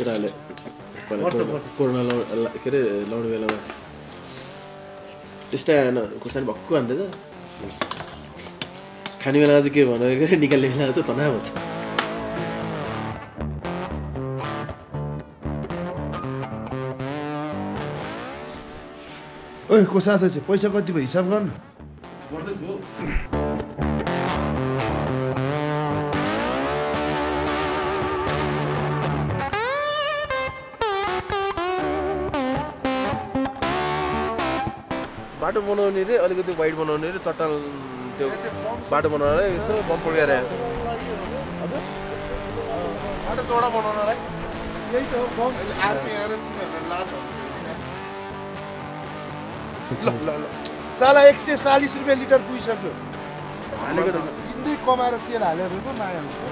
केटाहरूले कोरोना के अरे लाउने बेलामा त्यस्तै आएन खोर्सानी भक्कु हान्दैछ खाने बेलामा चाहिँ के भन्नु के निकाल्ने बेलामा चाहिँ तनाव हुन्छ ओइ को साथै चाहिँ पैसा कति भयो हिसाब गर्नु गर्दैछु हो बाटो बनाउने रे अलिकति वाइड बनाउने रे चट्टान त्यो बाटो बनाउनलाई यसो बम्फोड गरेर आएको छ बाटो चौडा बनाउनलाई यही त हो आर्मी आएर तिनीहरुलाई लाज हुन्छ ल साला 140 रुपैयाँ लिटर पुगिसक्यो हालेको जिन्दै कमाएर तेल हालेर पो माया हुन्छ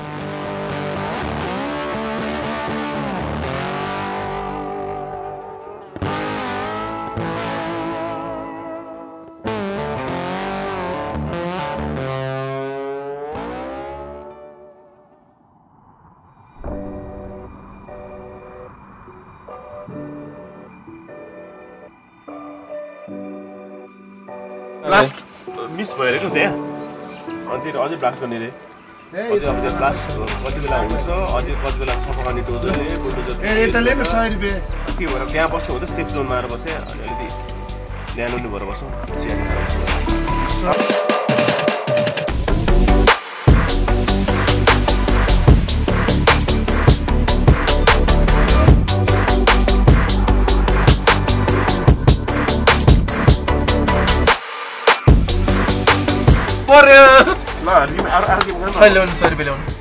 ब्लास्ट मिस भइरहेको त्यहाँ अनि त्यो अझै ब्लास्ट गर्ने रे अझै अब त्यो ब्लास्ट कति बेला हुन्छ अझै कति बेला सफा गर्ने डोजरले बुलडोजर यताले न 100 रुपैयाँ के भएर त्यहाँ बस्नु हो त सेफ जोनमा आएर बसेँ अनि अलिकति ल्यान्ड हुने भएर बसौँ चिया खाएर ल्याउनु 100 रुपैयाँ ल्याउनु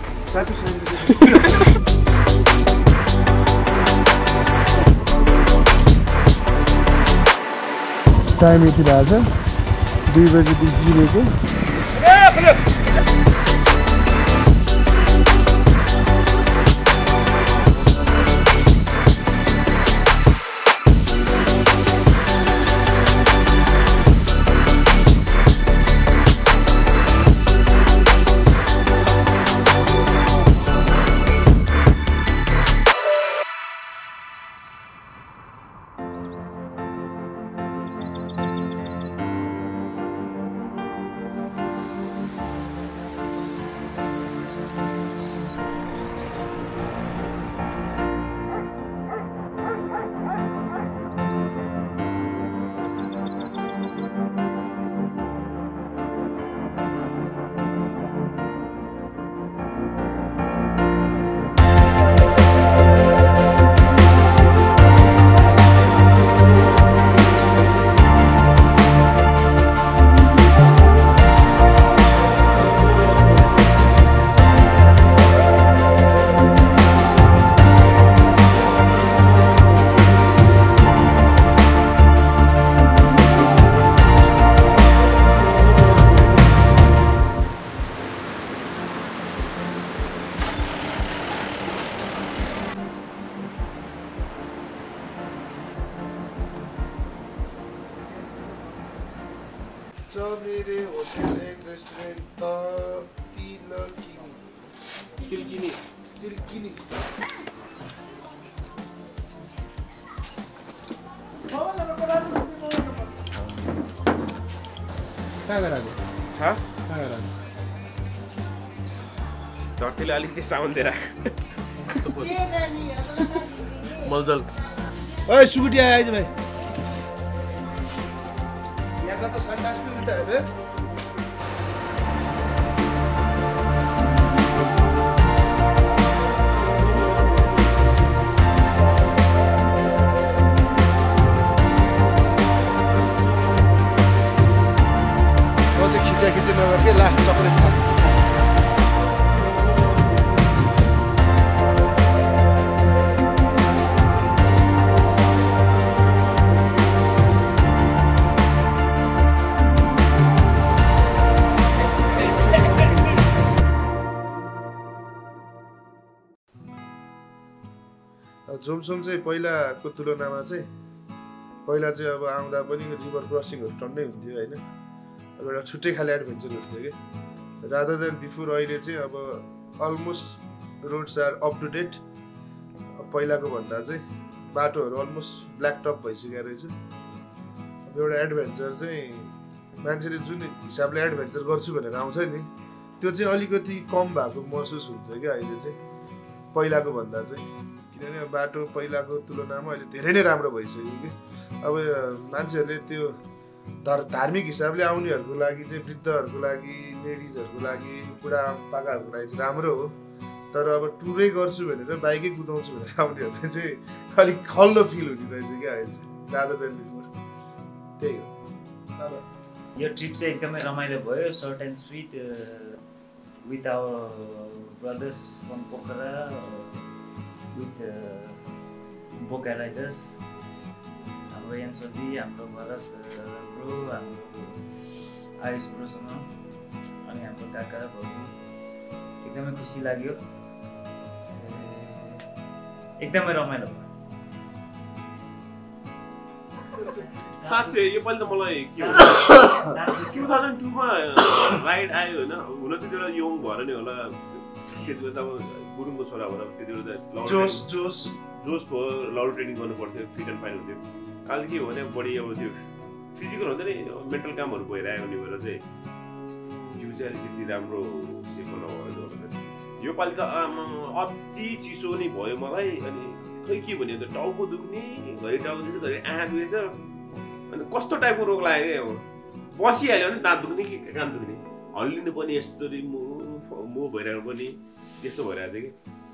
टाइम यति भएको छ 2 बजेदेखि गिरेको चमेरे होटल एन्ड रेस्टुरेन्ट तिलकिनी धरतीले अलिकति सामान दिएर मलजल ओइ सुकुटी आइज भाइ यहाँ त संडास पनि उल्टा हेरे खिचा नगर के लास्ट चक्लेट खा जोमसोम चाहिँ पहिलाको तुलनामा चाहिँ पहिला चाहिँ अब आउँदा पनि रिभर क्रसिङहरु टन्नै हुन्थ्यो हैन अब एउटा छुट्टै खाले एडभेन्चर हुन्थ्यो के रादर देन बिफोर अहिले चाहिँ अब almost roads are up to date अब पहिलाको भन्दा चाहिँ बाटोहरू अलमोस्ट ब्ल्याक टप भइसकेको रहेछ। अब एउटा एडभेन्चर चाहिँ मान्छेले जुन हिसाबले एडभेन्चर गर्छु भनेर आउँछ नि त्यो चाहिँ अलिकति कम भएको महसुस हुन्छ क्या अहिले चाहिँ पहिलाको भन्दा चाहिँ। किनभने बाटो पहिलाको तुलनामा अहिले धेरै नै राम्रो भइसक्यो कि अब मान्छेहरूले त्यो धार्मिक हिसाबले आउनेहरूको लागि चाहिँ वृद्धहरूको लागि लेडिजहरूको लागि बुढा पाकाहरूको लागि चाहिँ राम्रो हो। तर अब टुरै गर्छु भनेर बाइकै कुदाउँछु भनेर आउनेहरूले चाहिँ अलिक खल्लो फिल हुने रहेछ क्या अहिले चाहिँ रादर देन बिफोर। त्यही हो। यो ट्रिप चाहिँ एकदमै रमाइलो भयो, short and sweet with our brothers from Pokhara with Boka riders, हाम्रो यान्सोदी, हाम्रो भरत ब्रो, हाम्रो आयुष ब्रोसँग अनि हाम्रो काका भाउ। एकदमै खुसी लाग्यो, एकदमै रमाइलो भयो। साँच्चै योपालि त मलाई के 2002 मा राइड आयो होइन। हुन त त्यो यङ भएर नै होला, त्यति बेला त अब गुरुङको छोरा भएर त्यति बेला त जोस भयो, लौड ट्रेनिङ गर्नु पर्थ्यो, फिट एन्ड फाइन हुन्थ्यो। काल के हो भने बढी अब त्यो फिजिकल हुन्छ नि, मेन्टल कामहरू भइरहेको हुने भएर चाहिँ जिउ चाहिँ अलिकति राम्रो सेपमा नभएको होला। योपालि त अति चिसो नै भयो मलाई। अनि खै के भन्यो त टाउको दुख्ने, घरि टाउको दुख्छ, घरि आँखा दुखेछ। अनि कस्तो टाइपको रोग लाग्यो क्या, अब बसिहाल्यो भने दाँत दुख्ने कि कान दुख्ने, हल्लिनु पनि यस्तरी मो भइरहेको पनि त्यस्तो भइरहेको थियो कि।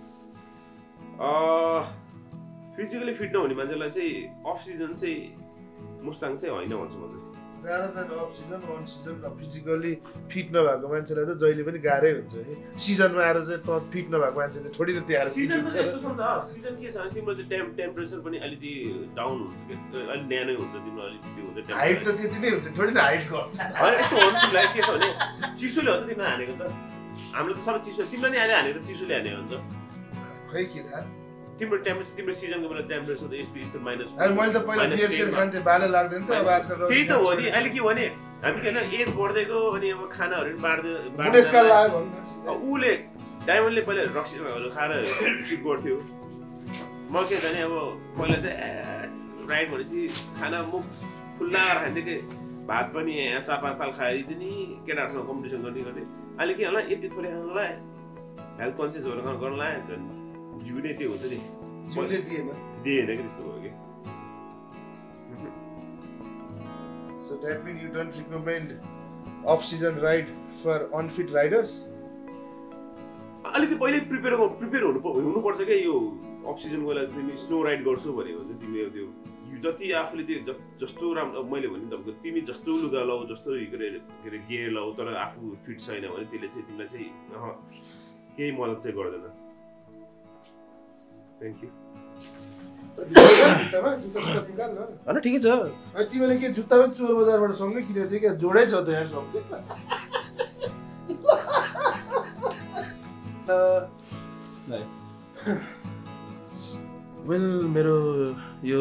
फिजिकली फिट नहुने मान्छेलाई चाहिँ अफ सिजन चाहिँ मुस्ताङ चाहिँ होइन भन्छु म चाहिँ। Rather than off season on season physically fit नभएको मान्छेलाई त जहिले पनि गाह्रै हुन्छ है। सिजनमा आएर चाहिँ त फिट नभएको मान्छेले छोडी त त्यहाँ सिजनमा यस्तो छ नि त, सिजन के छ भने तिम्रो चाहिँ टेम्परेचर पनि अलिकति डाउन हुन्छ कि, अलिक न्यानो हुन्छ तिम्रो, अलिक त्यो हुन्छ। हाइट त त्यति नै हुन्छ, थोरै न हाइट गर्छ। होइन यस्तो हो तिमीलाई के छ भने चिसोले हो त तिमीलाई हानेको त, हाम्रो त सबै चिसो, तिमीलाई नै हानेको त चिसोले हानेको हुन्छ। खै के थाहा तिम्रो टेम्परेचर, तिम्रो सिजनको बेला टेम्परेचर त यस्तो माइनस। मैले त पहिला बियर खान्थे, बाले लाग्दैन त। अब आजकल त्यही त हो नि। अहिले के भने हामी के एज बढ्दै गयो अनि अब खानाहरू पनि बुढेसकाल लाग्यो भन्नु। उसले डायमन्डले पहिला रक्सीहरू खाएर सिप गर्थ्यो। म के भने अब पहिला चाहिँ राइड भनेपछि खाना मुख खुल्ला खान्थेँ कि, भात पनि 4-5 ताल खाइदिन्थेँ नि, केटाहरूसँग कम्पिटिसन गर्ने। अहिले के होला यति थोरै खानलाई हेल्थ कन्सियसहरू गर्नलाई जिउ नै त्यो हुन्छ नि, जिउले दिएन कि त्यस्तो भयो कि। So that means you don't recommend off-season ride for unfit riders? अलिकति पहिले प्रिपेयर हुनुपर्छ क्या। यो अफ सिजनको बेला तिमी स्नो राइड गर्छौ भनेको चाहिँ तिमी त्यो जति आफूले त्यो जस्तो राम्रो, मैले भने तपाईँको तिमी जस्तो लुगा लाऊ, जस्तो के अरे गियर लाऊ, तर आफू फिट छैन भने त्यसले चाहिँ तिमीलाई चाहिँ केही मद्दत चाहिँ गर्दैन। Thank you. होइन ठिकै छ। तिमीले के जुत्ता पनि चोर बजारबाट सँगै किनेको थियो क्या, जोडै छ त यहाँ सँगै। वेल मेरो यो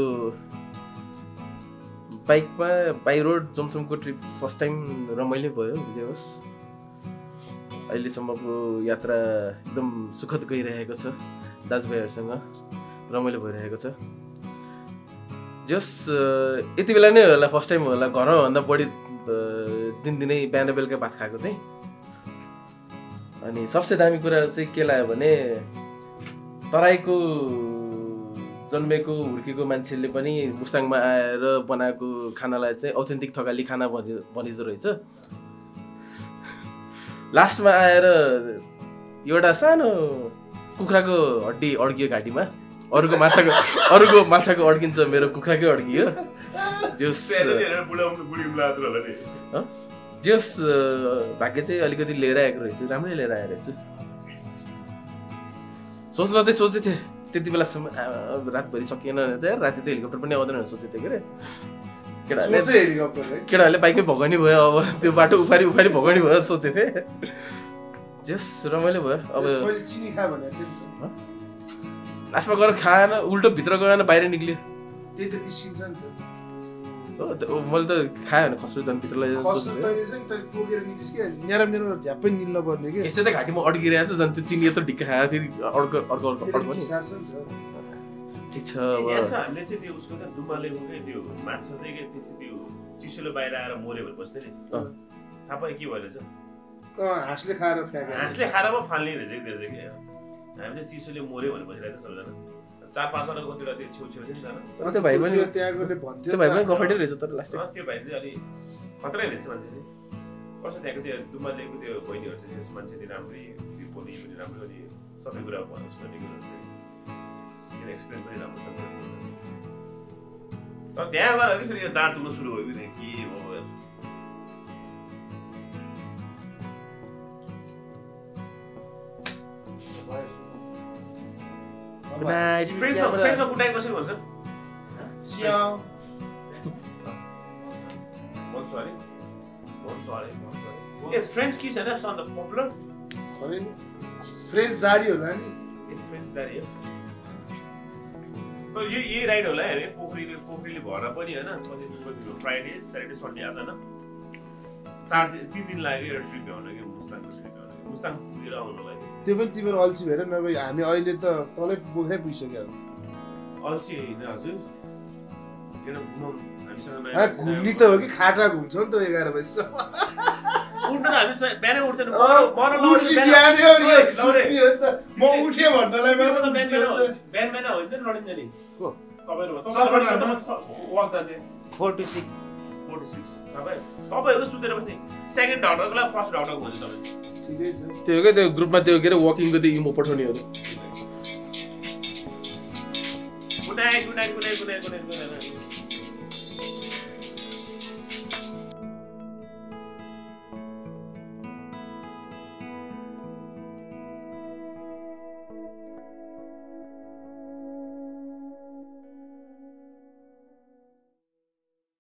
बाइकमा बाई रोड जोमसमको ट्रिप फर्स्ट टाइम रमाइलो भयो। जे होस् अहिलेसम्मको यात्रा एकदम सुखद गइरहेको छ, दाजुभाइहरूसँग रमाइलो भइरहेको छ। जस यति बेला नै होला फर्स्ट टाइम होला घरमा भन्दा बढी दिनदिनै बिहान बेलुका भात खाएको चाहिँ। अनि सबसे दामी कुरा चाहिँ के लाग्यो भने तराईको जन्मेको हुर्केको मान्छेले पनि मुस्ताङमा आएर बनाएको खानालाई चाहिँ अथेन्टिक थकाली खाना भनिदो रहेछ। लास्टमा आएर एउटा सानो कुखुराको हड्डी अड्कियो घाँटीमा, अरूको माछाको अड्किन्छ, मेरो कुखुराकै अड्कियो। जस भाग्य चाहिँ अलिकति लिएर आएको रहेछु, राम्रै लिएर आएको रहेछु। सोच्न चाहिँ सोचेको थिएँ त्यति बेलासम्म, रातभरि सकिएन राति त हेलिकप्टर पनि आउँदैन भनेर सोचेको थिएँ कि केटाहरूले बाइकमै भगानी भयो। अब त्यो बाटो उफारी भगानी भयो सोचेको थिएँ। जस रमाइलो भयो। अब लास्टमा गएर खाएन, उल्टो भित्र गएन, बाहिर निक्ल्यो। मैले त खाएँ भने खस्रो झन् भित्रलाई यसै त घाँटीमा अड्किरहेको छ झन्। त्यो चिनी यत्रो ढिक्का खाएर फेरि अर्को ठिक छ यहाँ छ हामीले चाहिँ त्यो उसको त डुम्बा लेबुकै त्यो माछा चाहिँ के त्यो चिसोले बाहिर आएर मर्यो भने बस्ने नि थाहा पायो के भइरहेछ हाँसले खाएर फ्याँके हाँसले खाएर पो फाल्ने रहेछ कि त्यो चाहिँ हामी चाहिँ चिसोले मर्यो भने बसिरहेको छ सबजना 4-5 वटा कतिवटा त्यो छेउछेउ चाहिँ जान त्यो भाइ पनि त्यहाँकोले भन्थ्यो त्यो भाइ पनि गफैटै रहेछ तर लास्ट त्यो भाइ चाहिँ अलि खतरै रहेछ मान्छे चाहिँ कस्तो त्यहाँको त्यो डुम्बा लेबुको त्यो बहिनीहरू चाहिँ त्यस मान्छे नि राम्रै त्यो बोली पनि राम्रो अनि सबै कुरा भन्नुहोस् भन्ने कुरो चाहिँ एक्सप्लेन पनि राम्रो छ तर त्यहाँ गएर कि फेरि यो दाँत दुख्न सुरु भयो कि के हो गुड नाइट फ्रेन्चमा गुड नाइट कसरी भन्छ Yes, French kiss and that's on the popular. French दारी होला नि French दारी हो तर यही राइड होला है पोखरीले भएर पनि हैन कति फ्राइडे सैटरडे सन्डे आज हैन 3 दिन लाग्यो एउटा ट्रिप भ्याउन के मुस्ताङको ट्रिप भ्याउन मुस्ताङ पुगेर आउनलाई त्यो पनि तिम्रो अल्छी भएर नभए हामी अहिले त तलै पोखरै पुगिसक्यो अल्छी हैन हजुर किन घुमाउनु हामीसँग घुम्नी त हो कि खाटा घुम्छ नि त 11 बजीसम्म उठ्न त हामी बिहानै उठ्छन् म उठे भन्नलाई बिहान होइन नि लडिन्छ नि को तपाईहरु 4 to 6 तपाईहरु सुतेर बस्ने सेकेन्ड डाक्टरको लागि फर्स्ट डाक्टर हुन्छ तपाई ठिकै छ त्यो के त्यो ग्रुपमा त्यो के वकिङको त्यो इमो पठाउनेहरु गुड नाइट